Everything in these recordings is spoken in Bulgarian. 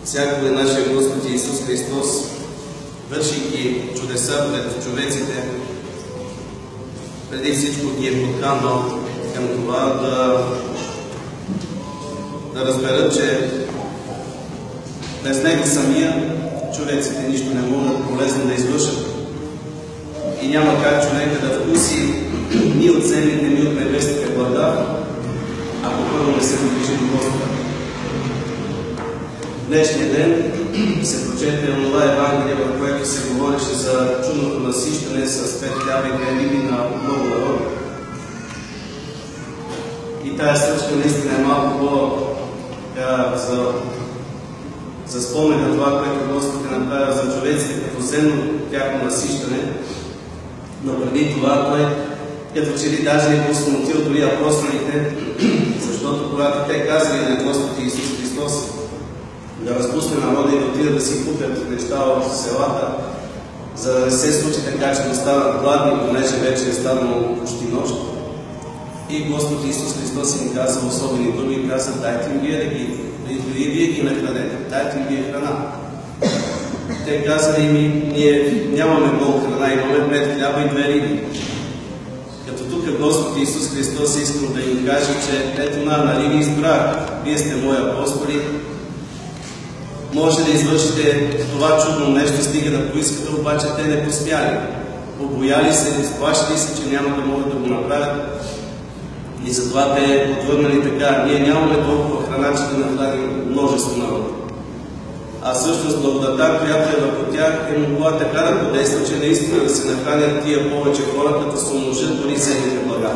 всякога нашия Господ Исус Христос, вършейки чудеса пред човеците, преди всичко ги е подканвал към това да разберат, че без Него самия човеците нищо не могат полезно да извършат. И няма как човека да вкуси ни от земните, ни от небесните блага, ако първо не се доближи до Господа. Днешния ден се прочете онова Евангелие, в което се говореше за чудното насищане с 5 хляба и 2 риби на много народ. И тая случка наистина е малко за спомен на това, което Господ е направил за човеците като земно тяхно насищане. Но преди това Той като че ли даже не посмотрел дори апостолите, защото когато те казали на Господ Исус Христос да разпусне народа и да отидат да си купят неща в селата, за да не се случи така, че да станат гладни, понеже вече е станало почти нощ. И Господ Исус Христос им каза особени думи и каза: дайте им вие да ги, и вие ги нахранете, дайте им вие храна. Те казали ми: ние нямаме много храна, имаме 5 хляба и 2 риби. Като тук Господ Исус Христос искал да им каже, че ето нали ви избрах, вие сте мои апостоли, може да извършите това чудно нещо, стига да поискате, обаче те не посмяли. Побояли се, изплашили се, че няма да могат да го направят. И затова те отвърнали така: ние нямаме толкова храна, че да нахраним множество народа. А всъщност благодата, която е върху тях, е могла така да подейства, че наистина да се нахранят тия повече хора, като се умножат дори земните блага.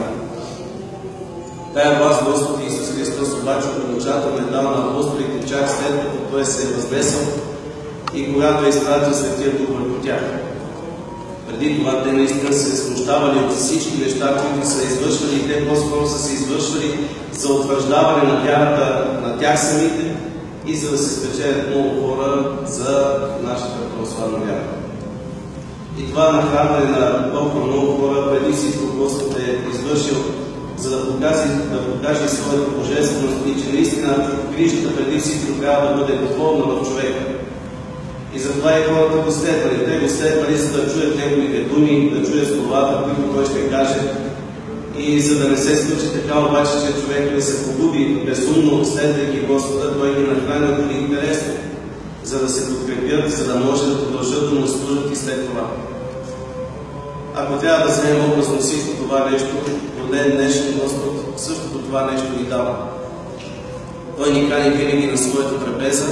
Тая власт Господ Исус Христос обаче окончателно е дал на апостолите чак след като Той се е възнесъл и когато е изпратил Светия Дух върху тях. Преди това те наистина се смущавали от всички неща, които са извършвали, и те по-скоро са се извършвали за утвърждаване на вярата на тях самите и за да се спечелят много хора за нашата православна вяра. И това нахранване на толкова много хора преди всичко Господ е извършил, за да покаже своята божественост и че наистина грижата преди всичко трябва да бъде духовна в човека. И затова и хората го следвали. Те го следвали, за да чуят неговите думи, да чуят словата, които той ще каже. И за да не се случи така обаче, че човек не се погуби безумно, следвайки Господа, той ги нахраня дори интересно, за да се подкрепят, за да може да продължат да му служат и след това. Ако трябва да вземем образно всичко това нещо, до ден днешен Господ същото това нещо ни дава. Той ни кани винаги на своята трапеза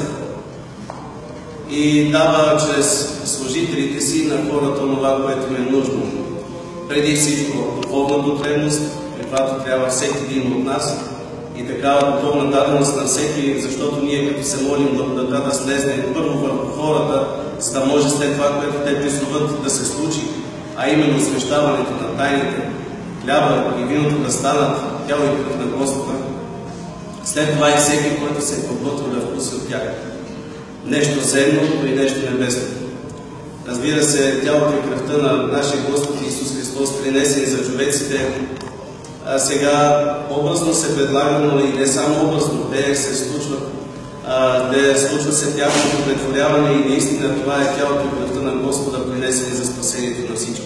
и дава чрез служителите си на хората това, което им е нужно. Преди всичко духовна потребност, каквато трябва всеки един от нас, и такава духовна даденост на всеки, защото ние като се молим благодата да слезне първо върху хората, за да може след това, което те призоват, да се случи, а именно смещаването на тайните, хляба и виното да станат тяло и кръв на Господа. След това и всеки, който се е подготвил да вкуси от тях. Нещо земно и нещо небесно. Разбира се, тялото и кръвта на нашия Господ Исус Христос, принесени за човеците, а сега образно се предлага, но и не само образно, те се случват, случва се тяхното претворяване и наистина това е тялото и кръвта на Господа, принесени за спасението на всички.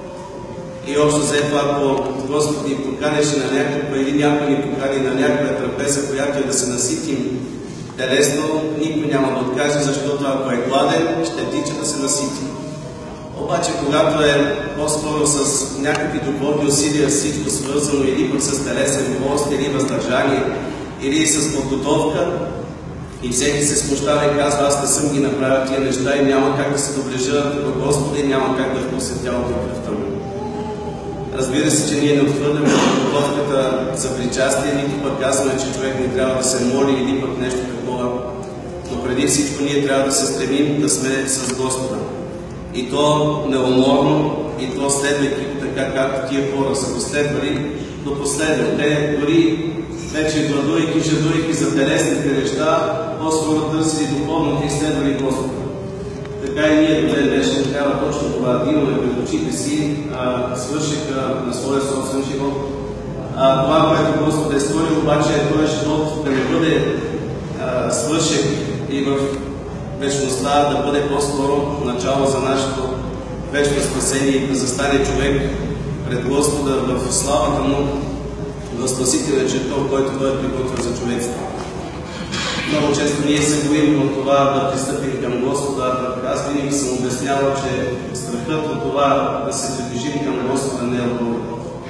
И общо взе това, ако Господ ни поканеше на някаква или някой ни покани на някаква трапеза, която е да се наситим телесно, никой няма да откаже, защото ако е гладен, ще тича да се насити. Обаче, когато е по-скоро с някакви духовни усилия, всичко свързано или пък с телесен пост, или въздържание, или с подготовка, и всеки се смущава и казва: аз не съм ги направил тия неща и няма как да се доближа до Господа и няма как да вкуся тялото и кръвта му. Разбира се, че ние не отхвърляме подготовката за причастие, нито пък казваме, че човек не трябва да се моли или пък нещо такова. Но преди всичко ние трябва да се стремим да сме с Господа. И то неуморно, и то следвайки така, както тия хора са го следвали до последно. Те дори вече гладувайки, жадувайки за телесните неща, по-скоро търсили духовното и следвали Господа. Така и ние до ден днешен трябва точно това да имаме пред очите си, свършиха на своя собствен живот. Това, което Господ е створил, обаче този живот да не бъде свършен и в вечността да бъде по-скоро начало за нашето вечно спасение и да застане човек пред Господа в славата му, в спасителен четов, който Той е приготвил за човечество. Много често ние се боим от това да пристъпим към Господа. Аз винаги съм обяснявал, че страхът от това да се приближим към Господа не е отговорно.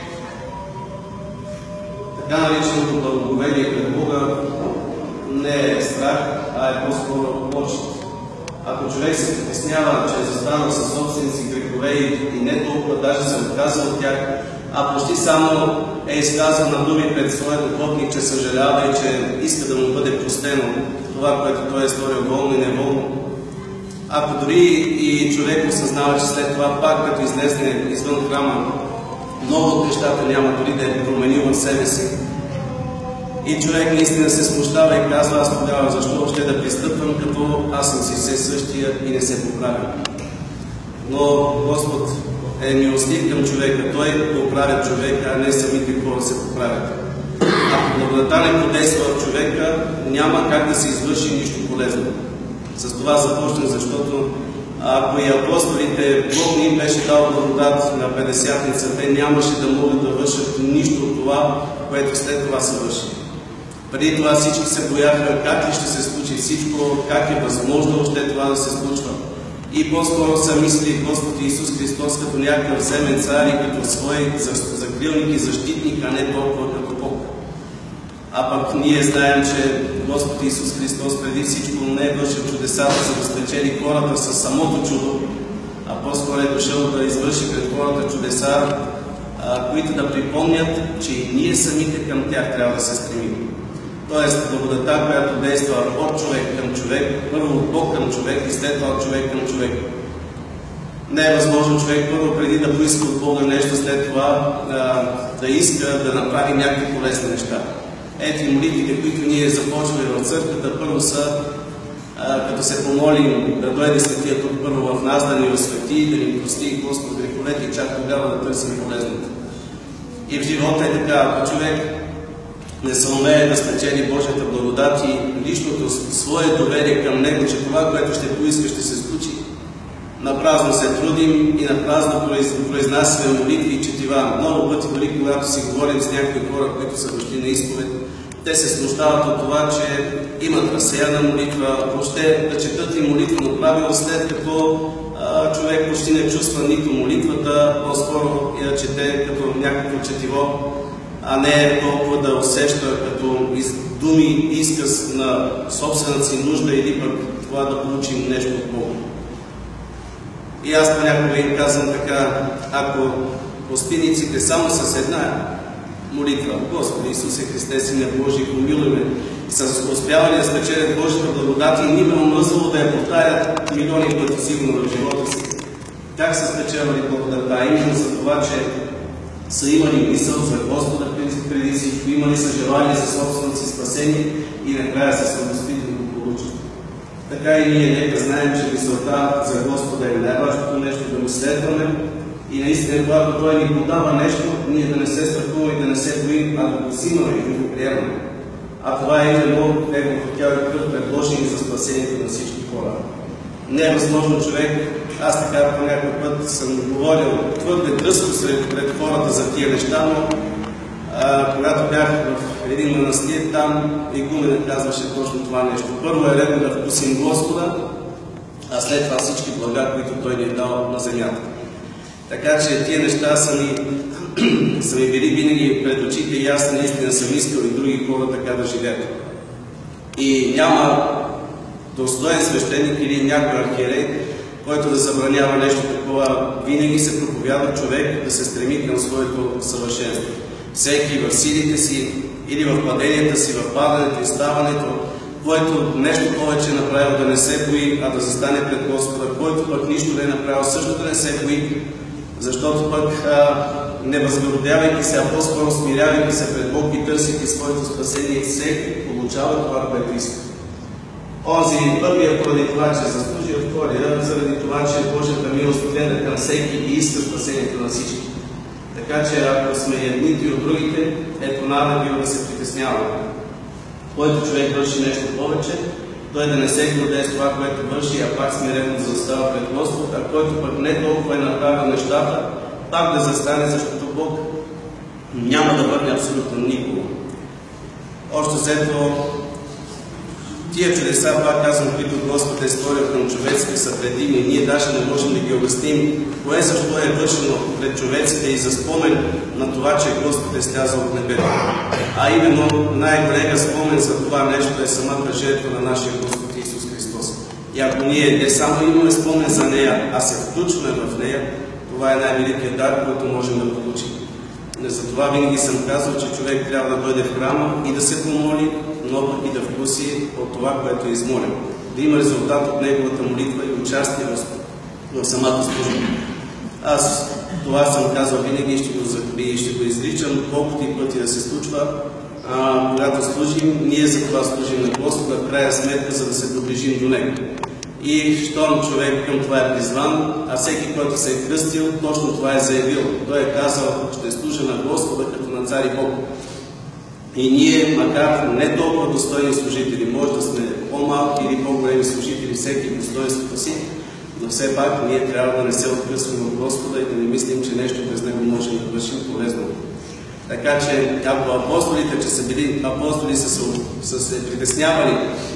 Така нареченото благоговение пред Бога не е страх, а е по-скоро почет. Ако човек се притеснява, че е застанал със собствените си грехове и не толкова даже се отказва от тях, а почти само е изказал на думи пред своя духовник, че съжалява и че иска да му бъде простено това, което той е сторил волно и неволно. Ако дори и човек осъзнава, че след това пак, като излезне извън храма, много от нещата няма дори да е променил в себе си, и човек наистина се смущава и казва: аз тогава защо въобще да пристъпвам, като аз съм си все същия и не се поправя. Но Господ е милостив към човека. Той поправя човека, а не самите хора се поправят. Ако благодата не подейства в човека, няма как да се извърши нищо полезно. С това започнем, защото ако и апостолите, Бог не им беше дал благодат на Петдесятница, те нямаше да могат да вършат нищо от това, което след това се върши. Преди това всички се бояха как ли ще се случи всичко, как е възможно още това да се случва. И по-скоро са мисли Господ Исус Христос като някакъв земен цар и като свой закрилник и защитник, а не толкова като Бог. А пък ние знаем, че Господ Исус Христос преди всичко не е вършил чудесата, за да спечели хората със самото чудо, а по-скоро е дошъл да извърши пред хората чудеса, които да припомнят, че и ние самите към тях трябва да се стремим. Тоест, благодата, която действа от човек към човек, първо от Бог към човек и след това от човек към човек. Не е възможно човек първо преди да поиска от Бога нещо, след това да иска да направи някакви полезни неща. Ето и молитвите, които ние започваме в църквата, първо са, като се помолим да дойде Светия Дух първо в нас, да ни освети, да ни прости Господ греховете и чак тогава да търсим полезното. И в живота е така, ако човек не съумее да спечели Божията благодат и личното свое доверие към Него, че това, което ще поиска, ще се случи, напразно се трудим и напразно произнасяме молитви и четива. Много пъти, дори когато си говорим с някакви хора, които са дошли на изповед, те се смущават от това, че имат разсеяна молитва, въобще да четат и молитвено правило, след като човек почти не чувства нито молитвата, по-скоро я чете като някакво четиво, а не толкова да усеща като думи, изказ на собствената си нужда или пък това да получим нещо от Бога. И аз понякога им казвам така: ако пустиниците само с една молитва: Господи Исусе Христе, Сине Божий, помилуй ме, и са успявали да спечелят Божията благодат и ни ме омръзвало да я повтарят милиони пъти сигурно в живота си. Как са спечелвали благодата? Именно за това, че са имали мисъл за Господа преди всичко, имали са желание за собственото си спасение и накрая се самостоятелно го получат. Така и ние нека знаем, че мисълта за Господа е най-важното нещо, да го следваме и наистина, когато Той ни подава нещо, ние да не се страхуваме и да не се боим, а да го взимаме и да го приемаме. А това е именно Неговото тяло и кръв, предложени за спасението на всички хора. Не е възможно човек, аз така по някой път съм говорил твърде дръзко пред хората за тия неща, но когато бях в един манастир, там игуменът казваше точно това нещо. Първо е редно да вкусим Господа, а след това всички блага, които Той ни е дал на земята. Така че тия неща са ми били винаги пред очите и аз наистина съм искал и други хора така да живеят. И няма достоен свещеник или някой архиерей, който да забранява нещо такова. Винаги се проповядва човек да се стреми към своето съвършенство. Всеки в силите си или в паденията си, в падането и ставането, който нещо повече е направил, да не се бои, а да застане пред Господа, който пък нищо не е направил, също да не се бои, защото пък не възгордявайки се, а по-скоро смирявайки се пред Бог и търсейки своето спасение, всеки получава това, което иска. Онзи първия поради това, че заслужи, втория заради това, че Божията милост гледа към всеки и иска спасението на всички. Така че ако сме едните и от другите, ето надо бива да се притесняваме. Който човек върши нещо повече, той да не се гордее с това, което върши, а пак смирено да застава пред Господ, а който пък не толкова е направил нещата, пак да застане, защото Бог няма да върне абсолютно никого. Още взето, тия чудеса, пак казвам, които Господ е сторил към човеците, са предимни. Ние даже не можем да ги обясним кое защо е вършено пред човеците и за спомен на това, че Господ е слязал от небето. А именно най-големия спомен за това нещо е самата жертва на нашия Господ Исус Христос. И ако ние не само имаме спомен за нея, а се включваме в нея, това е най-великият дар, който можем да получим. Затова винаги съм казал, че човек трябва да дойде в храма и да се помоли, но и да вкуси от това, което е измолен. Да има резултат от неговата молитва и участие в самата служба. Аз това съм казал винаги и ще го изричам, колкото и пъти да се случва. Когато служим, ние за това служим на Господа, в крайна сметка, за да се доближим до Него. И щом човек към това е призван, а всеки, който се е кръстил, точно това е заявил. Той е казал, ще служа на Господа като на цар и Бог. И ние, макар не толкова достойни служители, може да сме по-малки или по-големи служители, всеки в достоинството си, но все пак ние трябва да не се откъсваме от Господа и да не мислим, че нещо без Него можем да вършим полезно. Така че, ако апостолите, че са били апостоли, са се притеснявали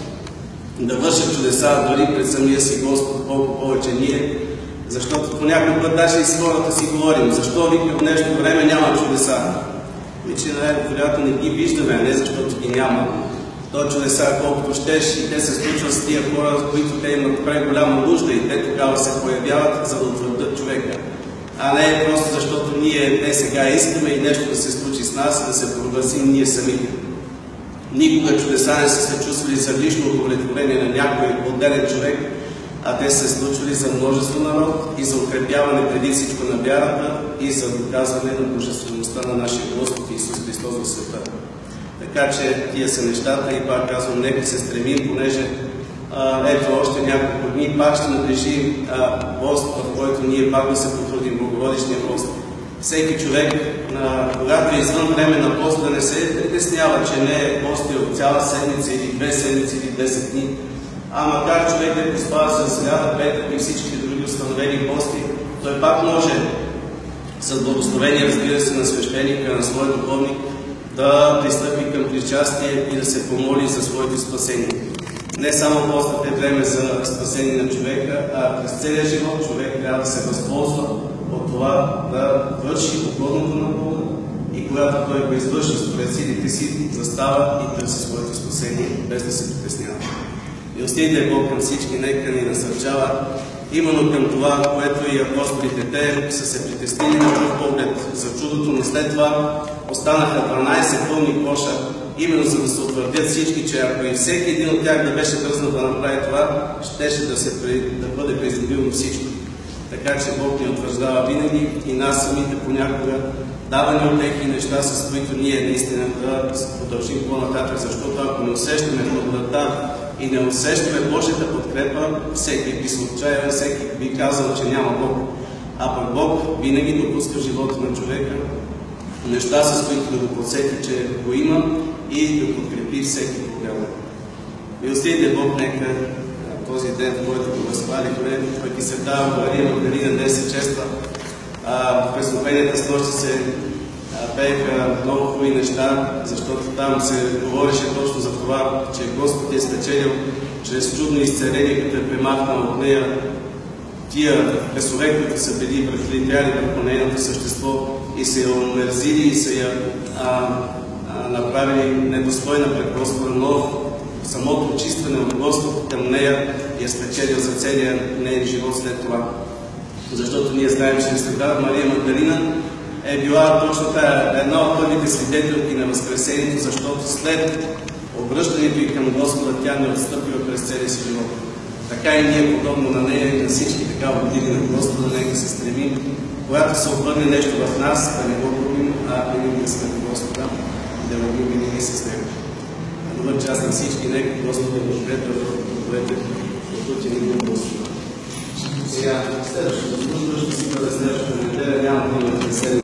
да вършат чудеса дори пред самия си Господ, колко повече ние, защото по някой път даже и с хората си говорим, защо вика в днешно време няма чудеса. И че най-вероятно не ги виждаме, а не защото ги няма. То чудеса, колкото щеш, и те се случват с тия хора, с които те имат преголяма нужда и те тогава се появяват, за да утвърдят човека. А не просто защото ние сега искаме и нещо да се случи с нас, да се прогласим ние самите. Никога чудеса не са се чувствали за лично удовлетворение на някой отделен човек, а те се случвали за множество народ и за укрепяване преди всичко на вярата и за доказване на божествеността на нашия Господ Исус Христос в света. Така че тия са нещата и пак казвам, нека се стремим, понеже ето още няколко дни пак ще наближи пост, в който ние пак да се потвърдим Боговодичния пост. Всеки човек, когато е извън време на пост, да не се притеснява, че не е постил цяла седмица или 2 седмици или 10 дни, а макар човек да е поспал с сряда, петък и всички други установени пости, той пак може с благословение, разбира се, на свещеника, на своя духовник, да пристъпи към причастие и да се помоли за своето спасение. Не само постът е време за спасение на човека, а през целия живот човек трябва да се възползва от това да върши угодното на Бога и когато той го извърши според силите си, застава и търси своето спасение, без да се притеснява. Милостивият Бог към всички нека ни насърчава именно към това, което и апостолите те са се притеснили на пръв поглед за чудото, но след това останаха 12 пълни коша, именно за да се утвърдят всички, че ако и всеки един от тях да беше дръзнал да направи това, щеше да бъде приземлено всичко. Така че Бог ни утвърждава винаги и нас самите понякога дава ни отеки неща, с които ние наистина да продължим по-нататък, защото ако не усещаме благодата и не усещаме Божията подкрепа, всеки би се отчаял, всеки би казал, че няма Бог. А пък Бог винаги допуска в живота на човека неща, с които да го подсети, че го има и да подкрепи всеки проблем. Милостивият Бог нека този ден, в който го възхвалихме, пък и се дава Мария Магдалина, днес се чества. В песнопенията с нощи се пееха много хубави неща, защото там се говореше точно за това, че Господ е спечелил чрез чудно изцеление, като е премахнал от нея тия бесове, които са били влияли върху нейното същество и са я омерзили и са я направили недостойна пред Господа, но самото очистване от Господ към нея я спечелил за целия нейн живот след това. Защото ние знаем, че света Мария Магдалина е била точно тая една от първите свидетелки на Възкресението, защото след обръщането и към Господа тя не отстъпила през целия си живот. Така и ние, подобно на нея и на всички така отдили на Господа, нека се стремим, когато се обърне нещо в нас, да не го губим, а винаги да сме на Господа и да вървим винаги с Него. Добър час на всички, нека Господа да живеете в добрете, от ни го Господа. Сега, следващото служба ще си бъде следващата неделя, няма да имате